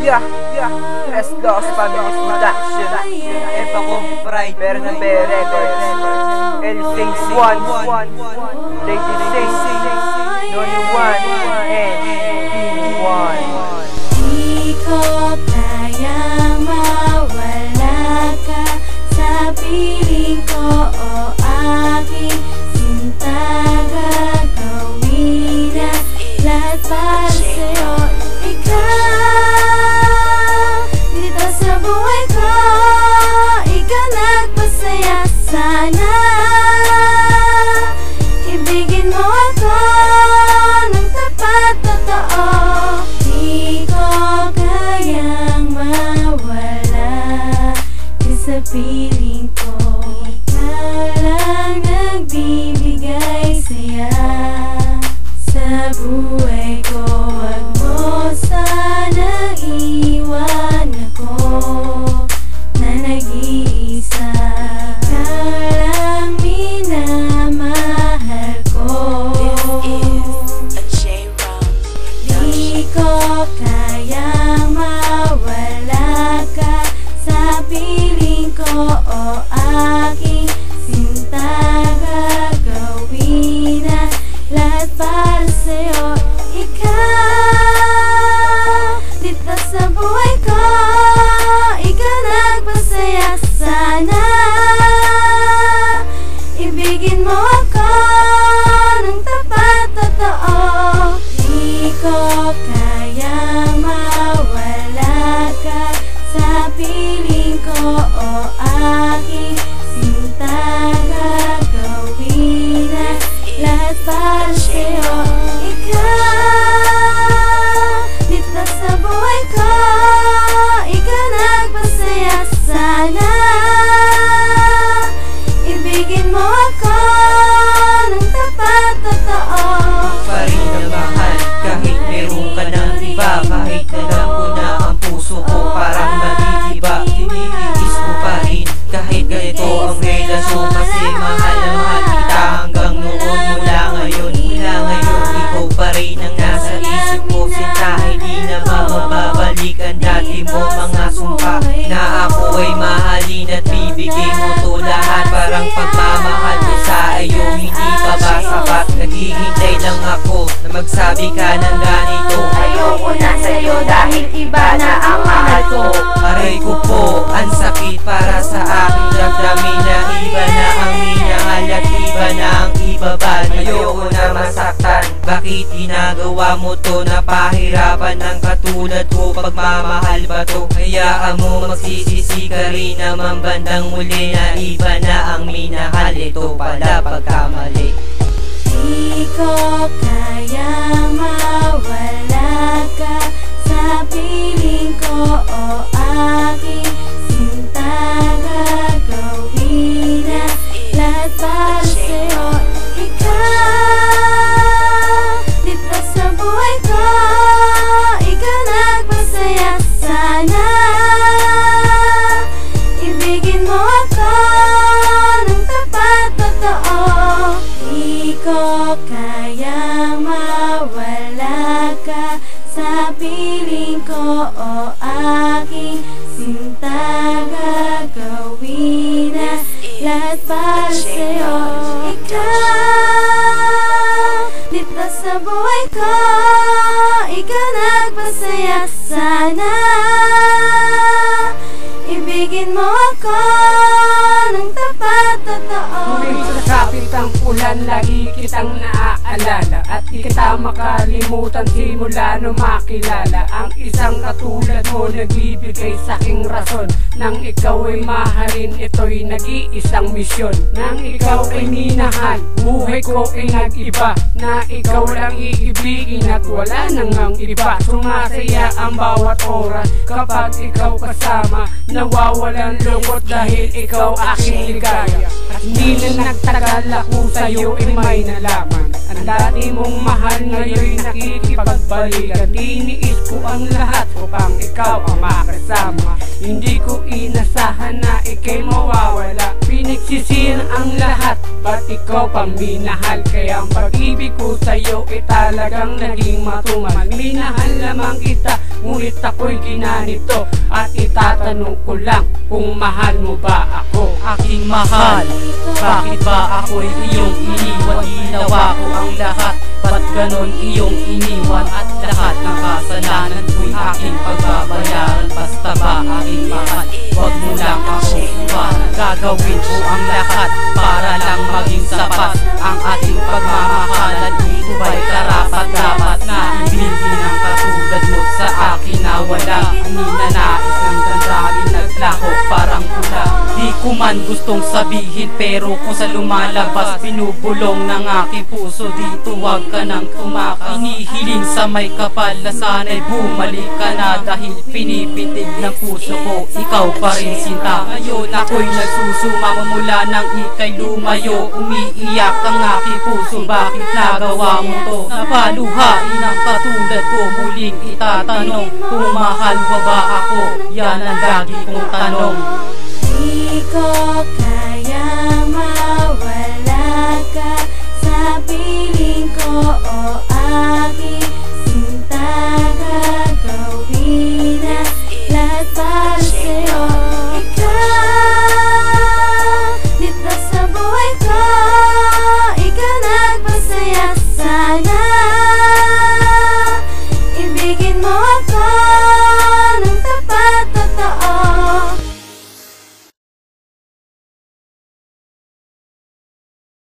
S Lost Family Production, Eva Kong Pride, Bernabe Records, El Sings One, Lady Sings, Noni One, and P1. Di ko kayang mawala ka sa piling ko, o aking sinta. Gagawin na lahat para sa'yo. Ikaw, dito sa buhay ko, ikaw nagpasaya. Sana ibigin mo ako ng tapat, totoo. Di ko kayang mawala ka sa piling ko. Ikaw lang nagbibigay saya sa buhay ko. Wag mo sanang iwan ako na nag-iisa. Ikaw lang minamahal ko. Di ko kayang mawala ka sa piling ko, o aking sinta. Gagawin na lahat para sa'yo. Ikaw, dito sa buhay ko, ikaw nagpasaya. Sana ibigin mo ako ng tapat, totoo. Di ko kayang mawala ka sa piling ko, o aking sinta. Gagawin na lahat para sa'yo. Ikaw, dito sa buhay ko, ikaw nagpasaya. Sana ibigin mo ako ng tapat, totoo. Pa rin na mahal kahit meron ka ng iba. Kahit alam ko na ang puso ko parang nag-iiba, tinitiis mo pa rin kahit ganito ang relasyon. Kasi mahal na mahal kita hanggang noon. Mula ngayon ikaw pa rin ang nasa isip ko. Sinta, hindi na mababalik ang dati mo mga sumpa na ako ay mahalin at bibigay mo to lahat. Parang pagmamahal ko sa iyo, hindi ka ba sapat? Naghihintay lang ako na magsabi ka ng ganito. Ayoko na sa'yo dahil iba na ang mahal ko. Aray ko po, ang sakit para sa aking damdamin na iba na ang minahal at iba na ang ibabal. Ayoko na masaktan, bakit ginagawa mo to? Napahirapan ng katulad ko, pagmamahal ba to? Hayaan mo magsisisi ka rin naman bandang muli na iba na ang minahal. Ito pala pagkamali. Di ko kayang mawala ka sa piling ko, o aking sinta. Gagawin na lahat para sa'yo. Ikaw, dito sa buhay ko, ikaw nagpasaya. Sana ibigin mo ako ng tapat, totoo. Di ko kayang mawala ka sa piling ko, o aking sinta. Gagawin na lahat para sa'yo. Ikaw, dito sa buhay ko, ikaw nagpasaya. Sana ibigin mo ako ng tapat, totoo. Tuwing sasapit ang ulan, lagi kitang naaalala. At di kita makalimutan simula nung makilala. Ang isang katulad mo nagbibigay sa'king rason. Nang ikaw ay mahalin, ito'y nag-iisang misyon. Nang ikaw ay minahal, buhay ko ay nag-iba. Na ikaw lang iibigin at wala nang iba. Sumasaya ang bawat oras kapag ikaw kasama. Nawawalan lungkot dahil ikaw aking ligaya. At hindi na nagtagal ako sa'yo ay may nalaman. Ang dati mong mahal ngayon'y nakikipagbalikan. Tiniis ko ang lahat upang ikaw ang makasama. Hindi ko inasahan na ika'y mawawala. pinagsisihan ang lahat, ba't ikaw paminahal? Kaya ang pag-ibig ko sa'yo ay talagang naging matumal. Minahal lamang kita, ngunit ako'y ginanito. At itatanong ko lang kung mahal mo ba ako? Aking mahal, bakit ba ako'y iyong iniwan? Ginawa ko ang lahat, ba't ganon iyong iniwan? At lahat ng kasalanan ko'y aking pagbabayaran. Basta ba aking mahal, wag mo lang ako iwanan. Gagawin ko ang lahat para lang maging sapat ang ating pagmamahalan. Ito ba'y karapat dapat na ibigin ang katulad mo sa akin na wala ninanais ng damdamin naglaho parang pula. Di ko man gustong sabihin pero kung sa lumalabas binubulong ng aking puso. Dito wag ka nang tumakas, inihiling sa may kapal na sana'y bumalik ka na. Dahil pinipitig ng puso ko, ikaw pa rin sinta. Ngayon ako'y nagsusuma mula nang ika'y lumayo. Umiiyak ang aking puso, bakit nagawa mo to? Napaluhain ang katulad ko, muling itatanong kung mahal mo ba ako? Yan ang lagi kong tanong. Di ko kaya mawala ka sa piling ko, oh.